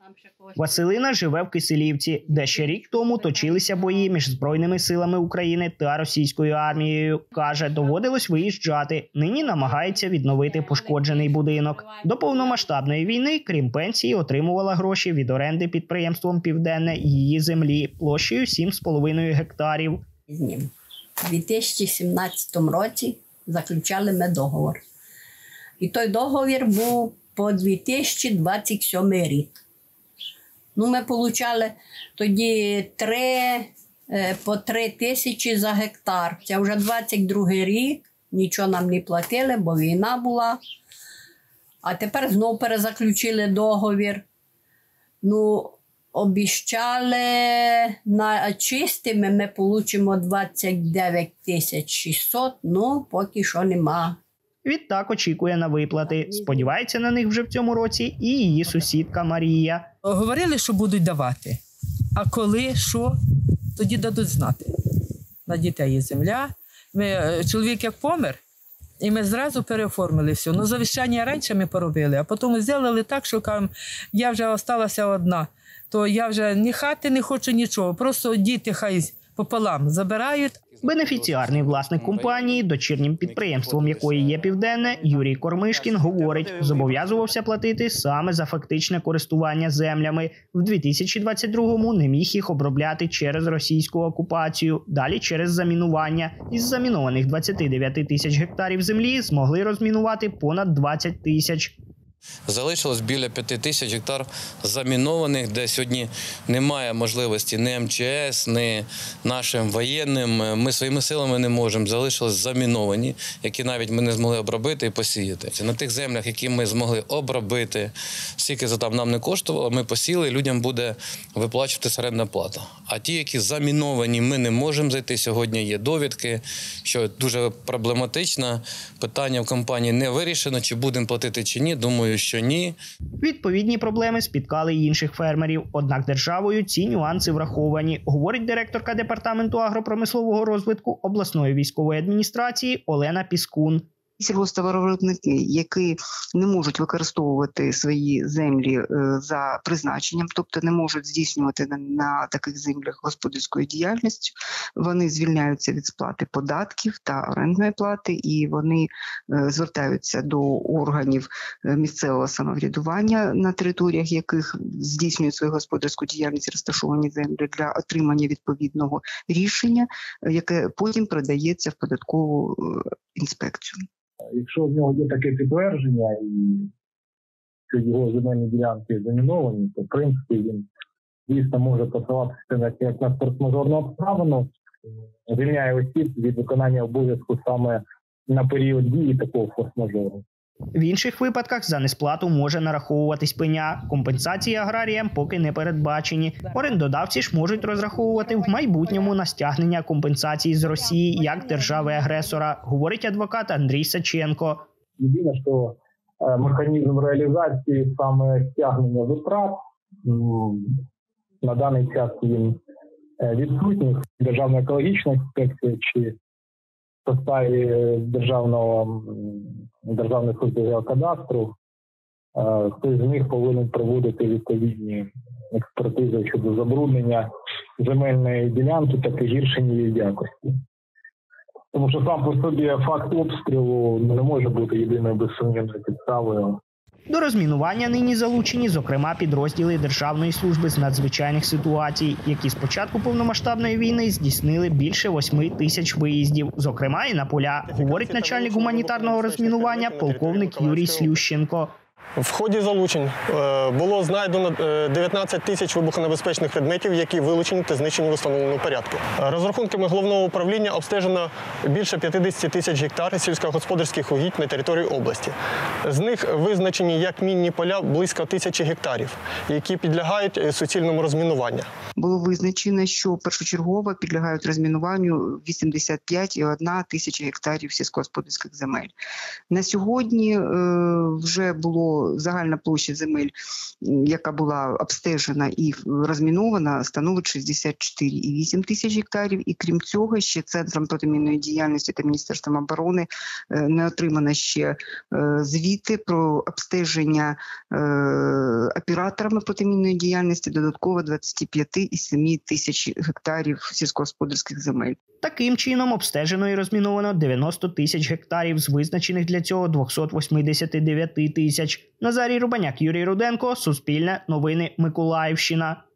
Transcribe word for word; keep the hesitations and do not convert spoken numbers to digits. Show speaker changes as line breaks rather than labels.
Василина живе в Киселівці, де ще рік тому точилися бої між Збройними силами України та російською армією. Каже, доводилось виїжджати. Нині намагається відновити пошкоджений будинок. До повномасштабної війни, крім пенсії, отримувала гроші від оренди підприємством «Південне» її землі площею сім з половиною гектарів.
У дві тисячі сімнадцятому році заключали ми договор. І той договір був по дві тисячі двадцять сьомий рік. Ну, ми отримали тоді три, по три тисячі за гектар. Це вже двадцять другий рік, нічого нам не платили, бо війна була. А тепер знову перезаключили договір. Ну, обіцяли на чистими ми отримаємо двадцять дев'ять тисяч шістсот, ну, поки що нема.
Відтак очікує на виплати. Сподівається на них вже в цьому році і її сусідка Марія.
Говорили, що будуть давати. А коли, що, тоді дадуть знати. На дітей є земля. Ми, чоловік як помер, і ми зразу переоформили все. Ну, завіщання раніше ми поробили, а потім зробили так, що кажемо, я вже залишилася одна. То я вже ні хати не хочу, нічого. Просто діти хай пополам забирають.
Бенефіціарний власник компанії, дочірнім підприємством якої є «Південне», Юрій Кормишкін, говорить, зобов'язувався платити саме за фактичне користування землями. В дві тисячі двадцять другому не міг їх обробляти через російську окупацію, далі через замінування. Із замінованих двадцяти дев'яти тисяч гектарів землі змогли розмінувати понад двадцять тисяч.
Залишилось біля п'яти тисяч гектар замінованих, де сьогодні немає можливості ні ем че ес, ні нашим воєнним. Ми своїми силами не можемо. Залишилось заміновані, які навіть ми не змогли обробити і посіяти. На тих землях, які ми змогли обробити, скільки це там нам не коштувало, ми посіяли, людям буде виплачуватися орендна плата. А ті, які заміновані, ми не можемо зайти. Сьогодні є довідки, що дуже проблематично. Питання в компанії не вирішено, чи будемо платити, чи ні. Думаю, що ні.
Відповідні проблеми спіткали й інших фермерів. Однак державою ці нюанси враховані, говорить директорка Департаменту агропромислового розвитку обласної військової адміністрації Олена Піскун.
Сільгосптоваровиробники, які не можуть використовувати свої землі за призначенням, тобто не можуть здійснювати на, на таких землях господарської діяльності, вони звільняються від сплати податків та орендної плати, і вони звертаються до органів місцевого самоврядування, на територіях яких здійснюють свою господарську діяльність розташовані землі, для отримання відповідного рішення, яке потім передається в податкову інспекцію.
Якщо в нього є таке підтвердження і що його земельні ділянки заміновані, то в принципі він дійсно може посилатися як на форс-мажорну обставину, звільняє осіб від виконання обов'язку саме на період дії такого форс-мажору.
В інших випадках за несплату може нараховуватись пеня. Компенсації аграріям поки не передбачені. Орендодавці ж можуть розраховувати в майбутньому на стягнення компенсації з Росії як держави-агресора, говорить адвокат Андрій Саченко.
Єдине, що механізм реалізації саме стягнення витрат на даний час він відсутній. Державна екологічна інспекція чи в составі державного Державної служби геокадастру, хтось з них повинен проводити відповідні експертизи щодо забруднення земельної ділянки та погіршення її якості. Тому що сам по собі факт обстрілу не може бути єдиною безсумнівною підставою.
До розмінування нині залучені, зокрема, підрозділи Державної служби з надзвичайних ситуацій, які з початку повномасштабної війни здійснили більше восьми тисяч виїздів, зокрема і на поля, говорить начальник гуманітарного розмінування полковник Юрій Слющенко.
В ході залучень було знайдено дев'ятнадцять тисяч вибухонебезпечних предметів, які вилучені та знищені в встановленому порядку. Розрахунками головного управління обстежено більше п'ятдесят тисяч гектар сільськогосподарських угідь на території області. З них визначені як мінні поля близько тисячі гектарів, які підлягають суцільному розмінуванню.
Було визначено, що першочергово підлягають розмінуванню вісімдесят п'ять цілих одна тисяча гектарів сільськогосподарських земель. На сьогодні вже було що загальна площа земель, яка була обстежена і розмінована, становить шістдесят чотири цілих вісім десятих тисяч гектарів. І крім цього, ще Центром протимінної діяльності та Міністерством оборони не отримано ще звіти про обстеження операторами протимінної діяльності додатково двадцять п'ять цілих сім десятих тисяч гектарів сільськогосподарських земель.
Таким чином обстежено і розміновано дев'яносто тисяч гектарів з визначених для цього двісті вісімдесят дев'ять тисяч. Назарій Рубаняк, Юрій Руденко, Суспільне, Новини, Миколаївщина.